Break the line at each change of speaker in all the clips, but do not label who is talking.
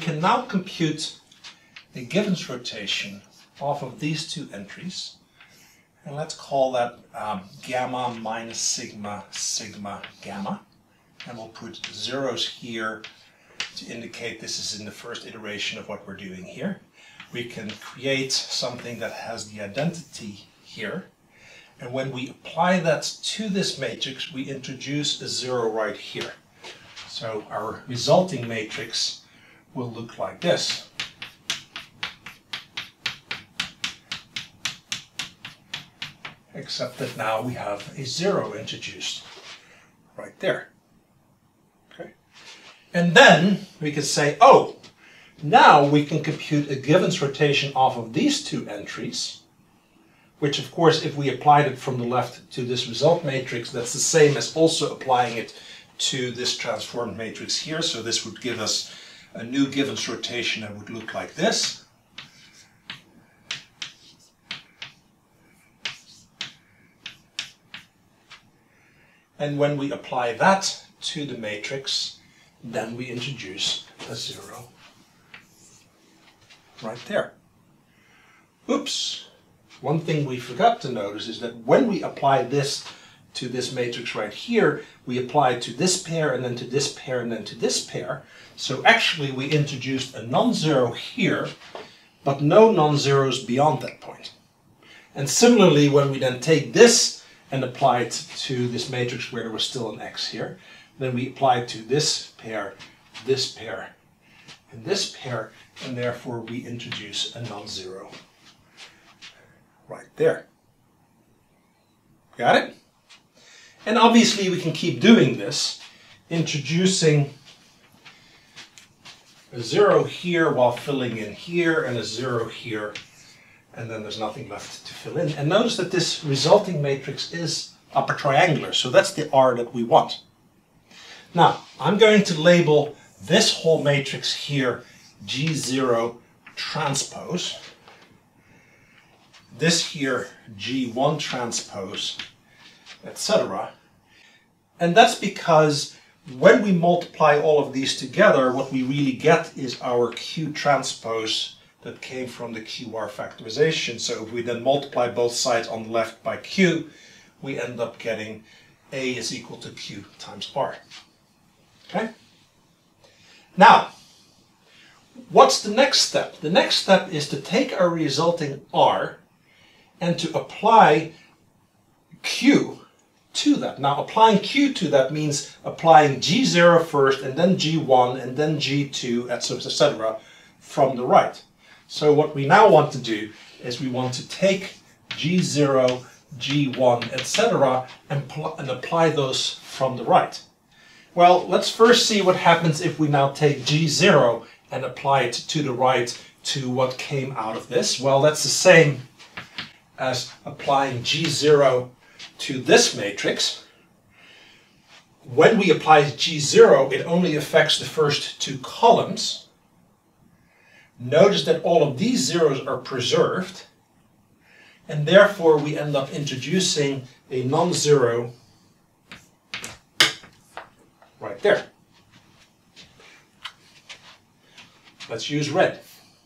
can now compute the Givens rotation off of these two entries. And let's call that gamma minus sigma, sigma, gamma. And we'll put zeros here to indicate this is in the first iteration of what we're doing here. We can create something that has the identity here. And when we apply that to this matrix, we introduce a zero right here. So our resulting matrix will look like this. Except that now we have a zero introduced right there. Okay. And then we can say, oh, now we can compute a Givens rotation off of these two entries, which of course, if we applied it from the left to this result matrix, that's the same as also applying it to this transformed matrix here. So this would give us a new Givens rotation that would look like this. And when we apply that to the matrix, then we introduce a zero right there. Oops! One thing we forgot to notice is that when we apply this to this matrix right here, we apply it to this pair and then to this pair and then to this pair. So actually we introduced a non-zero here, but no non-zeros beyond that point. And similarly, when we then take this and apply it to this matrix where there was still an x here, then we apply it to this pair, and this pair, and therefore we introduce a non-zero right there. Got it? And obviously we can keep doing this, introducing a zero here while filling in here, and a zero here, and then there's nothing left to fill in. And notice that this resulting matrix is upper triangular, so that's the R that we want. Now, I'm going to label this whole matrix here G0 transpose, this here G1 transpose, etc. And that's because when we multiply all of these together, what we really get is our Q transpose that came from the QR factorization. So if we then multiply both sides on the left by Q, we end up getting A is equal to Q times R. Okay? Now, what's the next step? The next step is to take our resulting R and to apply Q to that. Now, applying Q to that means applying G0 first, and then G1, and then G2, etc. from the right. So what we now want to do is we want to take G0, G1, etc. and apply those from the right. Well, let's first see what happens if we now take G0 and apply it to the right to what came out of this. Well, that's the same as applying G0 to this matrix. When we apply G0, it only affects the first two columns. Notice that all of these zeros are preserved, and therefore we end up introducing a non-zero right there. Let's use red.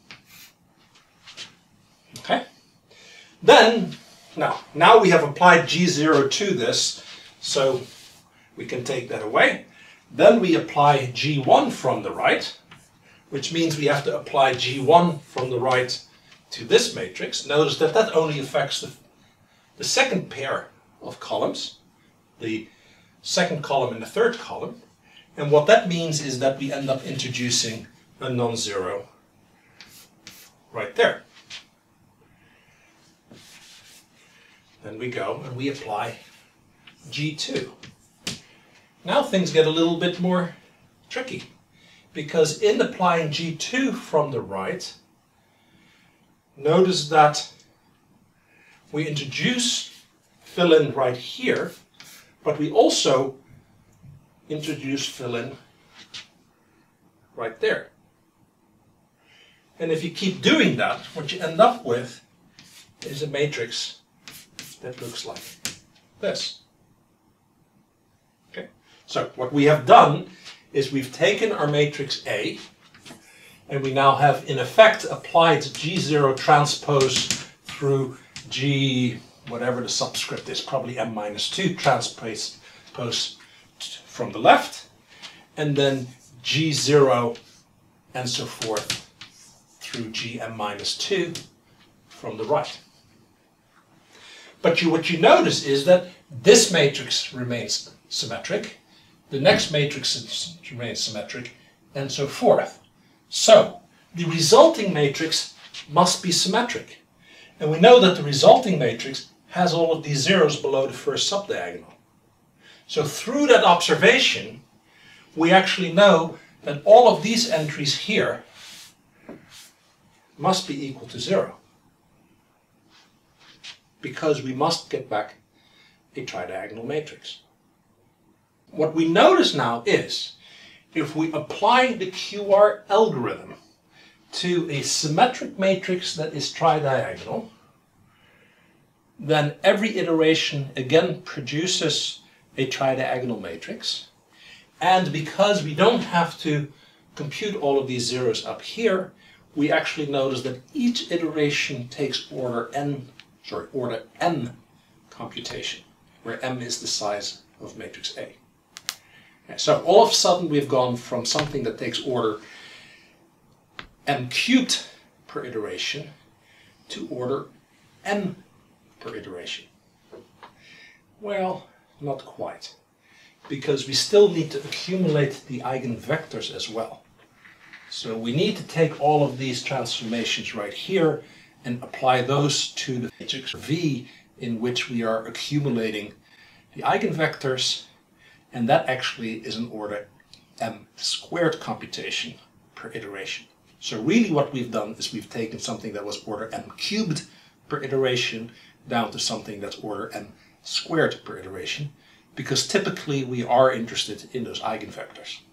Okay? Then, now we have applied G0 to this, so we can take that away. Then we apply G1 from the right, which means we have to apply G1 from the right to this matrix. Notice that that only affects the second pair of columns, the second column and the third column. And what that means is that we end up introducing a non-zero right there. Then we go and we apply G2. Now things get a little bit more tricky, because in applying G2 from the right, notice that we introduce fill-in right here, but we also introduce fill-in right there. And if you keep doing that, what you end up with is a matrix that looks like this. Okay? So what we have done is we've taken our matrix A And we now have, in effect, applied G0 transpose through G, whatever the subscript is, probably M minus 2 transpose from the left, and then G0 and so forth through Gm minus 2 from the right. But what you notice is that this matrix remains symmetric, the next matrix remains symmetric, and so forth. So the resulting matrix must be symmetric. And we know that the resulting matrix has all of these zeros below the first subdiagonal. So through that observation, we actually know that all of these entries here must be equal to 0. Because we must get back a tridiagonal matrix. What we notice now is, if we apply the QR algorithm to a symmetric matrix that is tridiagonal, then every iteration again produces a tridiagonal matrix. And because we don't have to compute all of these zeros up here, we actually notice that each iteration takes order n computation, where m is the size of matrix A. So all of a sudden we've gone from something that takes order m cubed per iteration to order n per iteration. Well, not quite, because we still need to accumulate the eigenvectors as well. So we need to take all of these transformations right here and apply those to the matrix V, in which we are accumulating the eigenvectors, and that actually is an order m squared computation per iteration. So really what we've done is we've taken something that was order m cubed per iteration down to something that's order m squared per iteration, because typically we are interested in those eigenvectors.